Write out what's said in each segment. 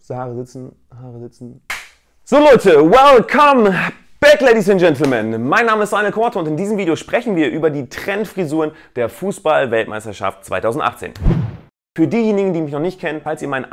Haare sitzen, Haare sitzen. So Leute, welcome back, Ladies and Gentlemen. Mein Name ist Daniel Korte und in diesem Video sprechen wir über die Trendfrisuren der Fußball-Weltmeisterschaft 2018. Für diejenigen, die mich noch nicht kennen, falls ihr mein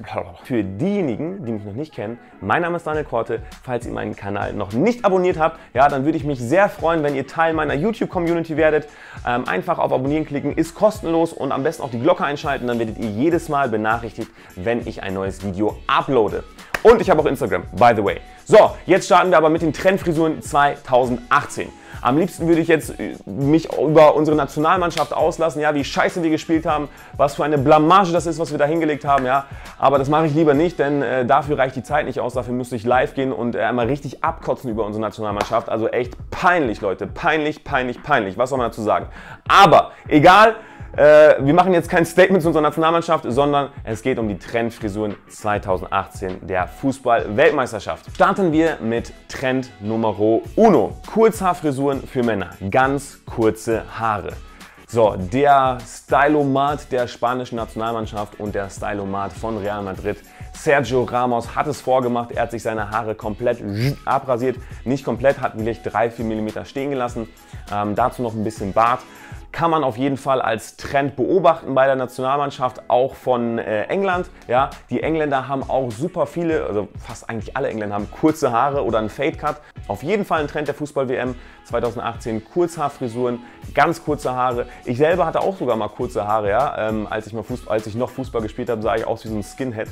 Für diejenigen, die mich noch nicht kennen, mein Name ist Daniel Korte. Falls ihr meinen Kanal noch nicht abonniert habt, ja, dann würde ich mich sehr freuen, wenn ihr Teil meiner YouTube-Community werdet. Einfach auf Abonnieren klicken, ist kostenlos und am besten auch die Glocke einschalten, dann werdet ihr jedes Mal benachrichtigt, wenn ich ein neues Video uploade. Und ich habe auch Instagram, by the way. So, jetzt starten wir aber mit den Trendfrisuren 2018. Am liebsten würde ich jetzt mich über unsere Nationalmannschaft auslassen, ja, wie scheiße wir gespielt haben, was für eine Blamage das ist, was wir da hingelegt haben, ja. Aber das mache ich lieber nicht, denn dafür reicht die Zeit nicht aus, dafür müsste ich live gehen und einmal richtig abkotzen über unsere Nationalmannschaft. Also echt peinlich, Leute, peinlich, peinlich, peinlich, was soll man dazu sagen. Aber egal. Wir machen jetzt kein Statement zu unserer Nationalmannschaft, sondern es geht um die Trendfrisuren 2018 der Fußball-Weltmeisterschaft. Starten wir mit Trend Nummer 1. Kurzhaarfrisuren für Männer. Ganz kurze Haare. So, der Stylomat der spanischen Nationalmannschaft und der Stylomat von Real Madrid, Sergio Ramos, hat es vorgemacht. Er hat sich seine Haare komplett abrasiert. Nicht komplett, hat vielleicht 3-4 mm stehen gelassen. Dazu noch ein bisschen Bart. Kann man auf jeden Fall als Trend beobachten bei der Nationalmannschaft, auch von England. Ja, die Engländer haben auch super viele, also fast eigentlich alle Engländer haben kurze Haare oder einen Fade-Cut. Auf jeden Fall ein Trend der Fußball-WM 2018, Kurzhaarfrisuren, ganz kurze Haare. Ich selber hatte auch sogar mal kurze Haare, ja. Als ich noch Fußball gespielt habe, sah ich aus wie so ein Skinhead.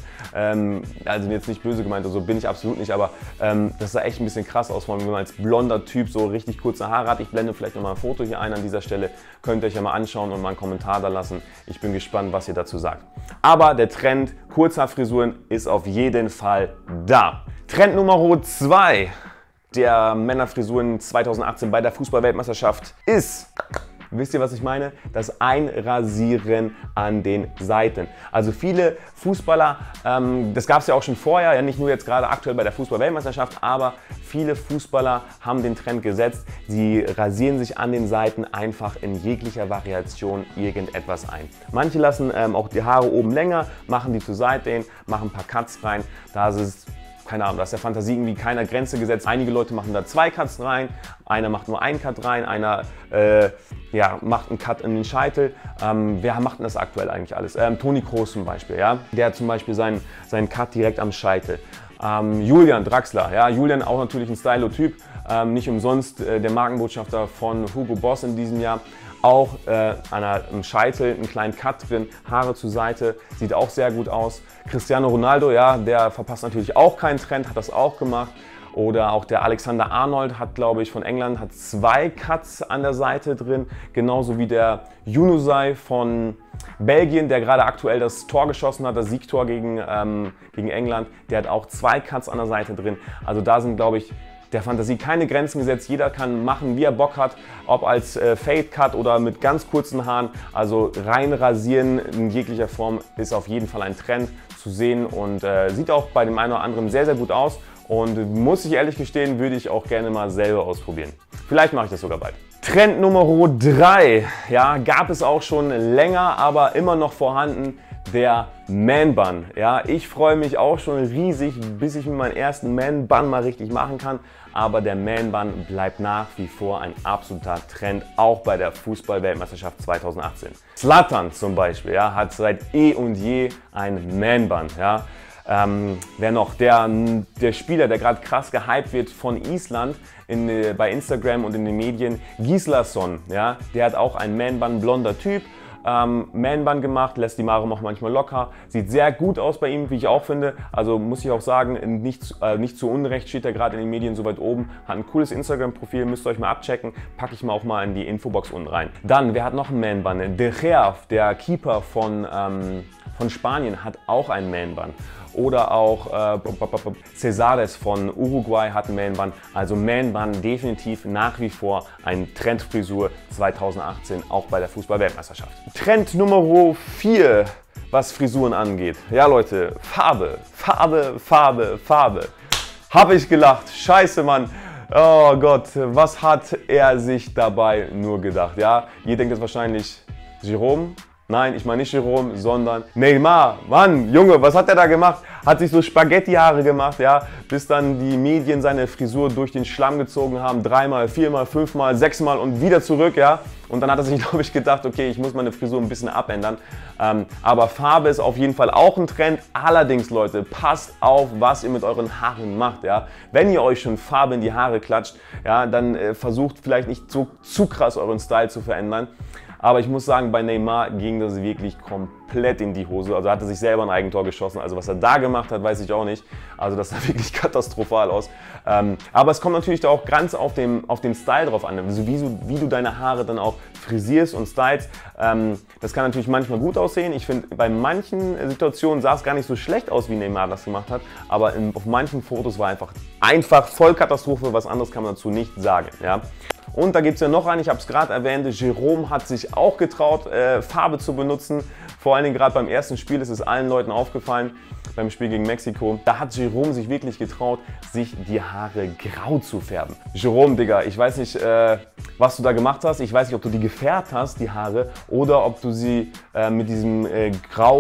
Also jetzt nicht böse gemeint, also bin ich absolut nicht, aber das sah echt ein bisschen krass aus, wenn man als blonder Typ so richtig kurze Haare hat. Ich blende vielleicht noch mal ein Foto hier ein an dieser Stelle. Könnt ihr euch ja mal anschauen und mal einen Kommentar da lassen. Ich bin gespannt, was ihr dazu sagt. Aber der Trend Kurzhaarfrisuren ist auf jeden Fall da. Trend Nummer 2 der Männerfrisuren 2018 bei der Fußball-Weltmeisterschaft ist, wisst ihr, was ich meine? Das Einrasieren an den Seiten. Also viele Fußballer, das gab es ja auch schon vorher, ja nicht nur jetzt gerade aktuell bei der Fußball-Weltmeisterschaft, aber viele Fußballer haben den Trend gesetzt. Sie rasieren sich an den Seiten einfach in jeglicher Variation irgendetwas ein. Manche lassen auch die Haare oben länger, machen die zur Seite hin, machen ein paar Cuts rein. Da ist es, keine Ahnung, da ist der Fantasie irgendwie keiner Grenze gesetzt. Einige Leute machen da 2 Cuts rein, einer macht nur einen Cut rein, einer ja, macht einen Cut in den Scheitel. Wer macht denn das aktuell eigentlich alles? Toni Kroos zum Beispiel, ja? Der hat zum Beispiel seinen Cut direkt am Scheitel. Julian Draxler, ja? Julian auch natürlich ein Stylo-Typ, nicht umsonst der Markenbotschafter von Hugo Boss in diesem Jahr. Auch am Scheitel einen kleinen Cut drin, Haare zur Seite, sieht auch sehr gut aus. Cristiano Ronaldo, ja, der verpasst natürlich auch keinen Trend, hat das auch gemacht. Oder auch der Alexander Arnold hat, glaube ich, von England, hat 2 Cuts an der Seite drin. Genauso wie der Junusai von Belgien, der gerade aktuell das Tor geschossen hat, das Siegtor gegen England. Der hat auch 2 Cuts an der Seite drin. Also da sind, glaube ich, der Fantasie keine Grenzen gesetzt. Jeder kann machen, wie er Bock hat, ob als Fade-Cut oder mit ganz kurzen Haaren. Also rein rasieren in jeglicher Form ist auf jeden Fall ein Trend zu sehen und sieht auch bei dem einen oder anderen sehr, sehr gut aus. Und muss ich ehrlich gestehen, würde ich auch gerne mal selber ausprobieren. Vielleicht mache ich das sogar bald. Trend Nummer 3, ja, gab es auch schon länger, aber immer noch vorhanden. Der Man-Bun. Ja, ich freue mich auch schon riesig, bis ich mir meinen ersten Man-Bun mal richtig machen kann. Aber der Man-Bun bleibt nach wie vor ein absoluter Trend, auch bei der Fußball-Weltmeisterschaft 2018. Zlatan zum Beispiel, ja, hat seit eh und je einen Man-Bun. Ja. Wer noch? Der Spieler, der gerade krass gehypt wird von Island bei Instagram und in den Medien, Gislason. Ja, der hat auch einen Man-Bun, blonder Typ. Man-Bun gemacht, lässt die Haare auch manchmal locker. Sieht sehr gut aus bei ihm, wie ich auch finde. Also muss ich auch sagen, nicht zu Unrecht steht er gerade in den Medien so weit oben. Hat ein cooles Instagram-Profil, müsst ihr euch mal abchecken. Packe ich mal auch mal in die Infobox unten rein. Dann, wer hat noch einen Man-Bun? De Gea, der Keeper von Spanien, hat auch einen Man-Bun. Oder auch Cesares von Uruguay hat einen Man-Bun. Also Man-Bun definitiv nach wie vor ein Trendfrisur 2018, auch bei der Fußball-Weltmeisterschaft. Trend Nummer 4, was Frisuren angeht. Ja Leute, Farbe, Farbe, Farbe, Farbe. Habe ich gelacht, scheiße Mann. Oh Gott, was hat er sich dabei nur gedacht? Ja, ihr denkt jetzt wahrscheinlich, Jerome? Nein, ich meine nicht Jerome, sondern Neymar. Mann, Junge, was hat er da gemacht? Hat sich so Spaghetti-Haare gemacht, ja, bis dann die Medien seine Frisur durch den Schlamm gezogen haben. 3-mal, 4-mal, 5-mal, 6-mal und wieder zurück, ja. Und dann hat er sich, glaube ich, gedacht, okay, ich muss meine Frisur ein bisschen abändern. Aber Farbe ist auf jeden Fall auch ein Trend. Allerdings, Leute, passt auf, was ihr mit euren Haaren macht, ja. Wenn ihr euch schon Farbe in die Haare klatscht, ja, dann versucht vielleicht nicht so zu krass euren Style zu verändern. Aber ich muss sagen, bei Neymar ging das wirklich komplett in die Hose. Also hat er sich selber ein Eigentor geschossen. Also was er da gemacht hat, weiß ich auch nicht. Also das sah wirklich katastrophal aus. Aber es kommt natürlich auch ganz auf den Style drauf an. Also wie du deine Haare dann auch frisierst und stylst. Das kann natürlich manchmal gut aussehen. Ich finde, bei manchen Situationen sah es gar nicht so schlecht aus, wie Neymar das gemacht hat. Aber auf manchen Fotos war einfach voll Katastrophe. Was anderes kann man dazu nicht sagen. Ja? Und da gibt es ja noch einen, ich habe es gerade erwähnt, Jerome hat sich auch getraut, Farbe zu benutzen. Vor allen Dingen gerade beim ersten Spiel ist es allen Leuten aufgefallen, beim Spiel gegen Mexiko. Da hat Jerome sich wirklich getraut, sich die Haare grau zu färben. Jerome, Digga, ich weiß nicht, was du da gemacht hast. Ich weiß nicht, ob du die gefärbt hast, die Haare, oder ob du sie mit dieser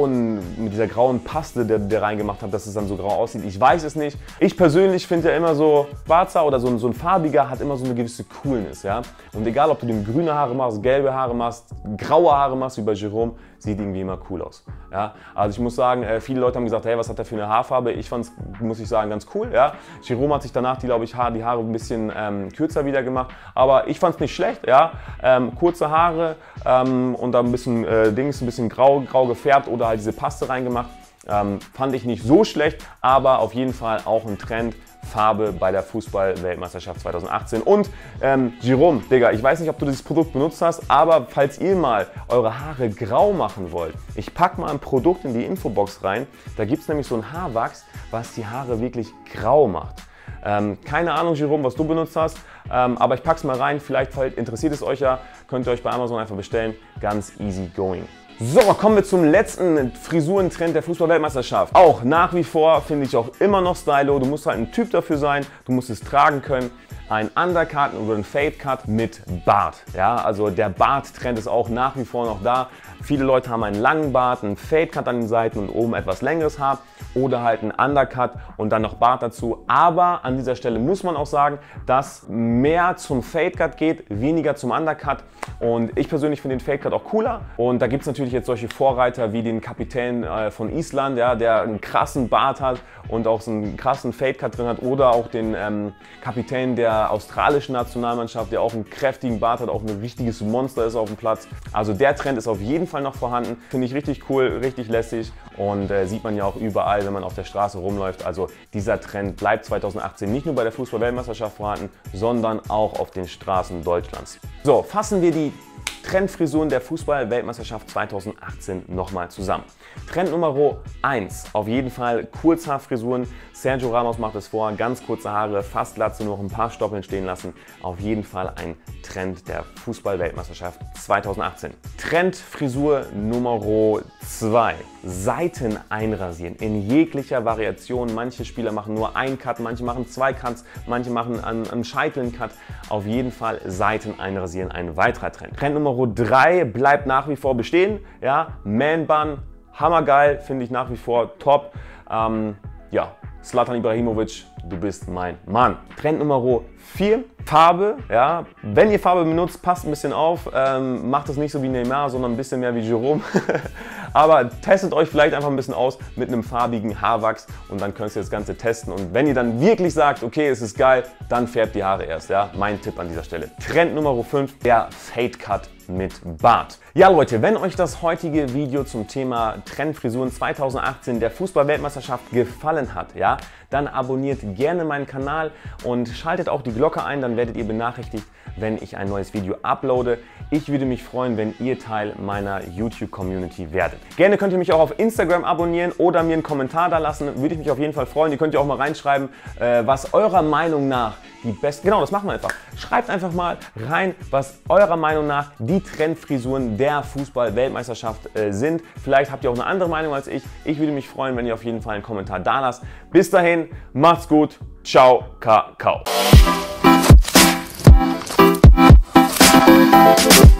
grauen Paste, der reingemacht hat, dass es dann so grau aussieht. Ich weiß es nicht. Ich persönlich finde ja immer so, schwarzer oder so ein farbiger hat immer so eine gewisse Coolness, ja. Und egal, ob du dem grüne Haare machst, gelbe Haare machst, graue Haare machst, wie bei Jerome, sieht irgendwie immer cool aus. Ja? Also ich muss sagen, viele Leute haben gesagt, hey, was hat der für eine Haarfarbe? Ich fand es, muss ich sagen, ganz cool. Ja? Jerome hat sich danach, die Haare ein bisschen kürzer wieder gemacht, aber ich fand es nicht schlecht. Ja? Kurze Haare und dann ein bisschen grau gefärbt oder halt diese Paste reingemacht. Fand ich nicht so schlecht, aber auf jeden Fall auch ein Trend. Farbe bei der Fußball-Weltmeisterschaft 2018. Und Jerome, Digga, ich weiß nicht, ob du dieses Produkt benutzt hast, aber falls ihr mal eure Haare grau machen wollt, ich packe mal ein Produkt in die Infobox rein. Da gibt es nämlich so ein Haarwachs, was die Haare wirklich grau macht. Keine Ahnung, Jerome, was du benutzt hast, aber ich packe es mal rein. Vielleicht interessiert es euch ja, könnt ihr euch bei Amazon einfach bestellen. Ganz easy going. So, kommen wir zum letzten Frisurentrend der Fußball-Weltmeisterschaft. Auch nach wie vor finde ich auch immer noch stylo. Du musst halt ein Typ dafür sein, du musst es tragen können. Ein Undercut oder ein Fade Cut mit Bart. Ja, also der Bart-Trend ist auch nach wie vor noch da. Viele Leute haben einen langen Bart, einen Fade Cut an den Seiten und oben etwas längeres Haar oder halt einen Undercut und dann noch Bart dazu. Aber an dieser Stelle muss man auch sagen, dass mehr zum Fade Cut geht, weniger zum Undercut. Und ich persönlich finde den Fade Cut auch cooler. Und da gibt es natürlich jetzt solche Vorreiter wie den Kapitän von Island, ja, der einen krassen Bart hat und auch so einen krassen Fade Cut drin hat. Oder auch den Kapitän der australischen Nationalmannschaft, der auch einen kräftigen Bart hat, auch ein richtiges Monster ist auf dem Platz. Also der Trend ist auf jeden Fall noch vorhanden. Finde ich richtig cool, richtig lässig und sieht man ja auch überall, wenn man auf der Straße rumläuft. Also dieser Trend bleibt 2018 nicht nur bei der Fußball-Weltmeisterschaft vorhanden, sondern auch auf den Straßen Deutschlands. So, fassen wir die Trendfrisuren der Fußball-Weltmeisterschaft 2018 nochmal zusammen. Trend Nummer 1, auf jeden Fall Kurzhaarfrisuren. Sergio Ramos macht es vor, ganz kurze Haare, fast Glatze, nur noch ein paar Stoppeln stehen lassen. Auf jeden Fall ein Trend der Fußball-Weltmeisterschaft 2018. Trendfrisur Nummer 2, Seiten einrasieren in jeglicher Variation. Manche Spieler machen nur einen Cut, manche machen 2 Cuts, manche machen am Scheitel einen Cut. Auf jeden Fall Seiten einrasieren, ein weiterer Trend. Trend Nummer 3 bleibt nach wie vor bestehen. Ja, Man Bun, hammergeil, finde ich nach wie vor top. Ja, Zlatan Ibrahimovic, du bist mein Mann. Trend Nummer 4, Farbe. Ja, wenn ihr Farbe benutzt, passt ein bisschen auf. Macht es nicht so wie Neymar, sondern ein bisschen mehr wie Jerome. Aber testet euch vielleicht einfach ein bisschen aus mit einem farbigen Haarwachs und dann könnt ihr das Ganze testen. Und wenn ihr dann wirklich sagt, okay, es ist geil, dann färbt die Haare erst. Ja, mein Tipp an dieser Stelle. Trend Nummer 5, der Fade Cut mit Bart. Ja Leute, wenn euch das heutige Video zum Thema Trendfrisuren 2018 der Fußball-Weltmeisterschaft gefallen hat, ja, dann abonniert gerne meinen Kanal und schaltet auch die Glocke ein, dann werdet ihr benachrichtigt, wenn ich ein neues Video uploade. Ich würde mich freuen, wenn ihr Teil meiner YouTube-Community werdet. Gerne könnt ihr mich auch auf Instagram abonnieren oder mir einen Kommentar da lassen, würde ich mich auf jeden Fall freuen. Ihr könnt ja auch mal reinschreiben, was eurer Meinung nach die besten, genau, das machen wir einfach. Schreibt einfach mal rein, was eurer Meinung nach die Trendfrisuren der Fußball-Weltmeisterschaft sind. Vielleicht habt ihr auch eine andere Meinung als ich. Ich würde mich freuen, wenn ihr auf jeden Fall einen Kommentar da lasst. Bis dahin, macht's gut. Ciao, Kakao.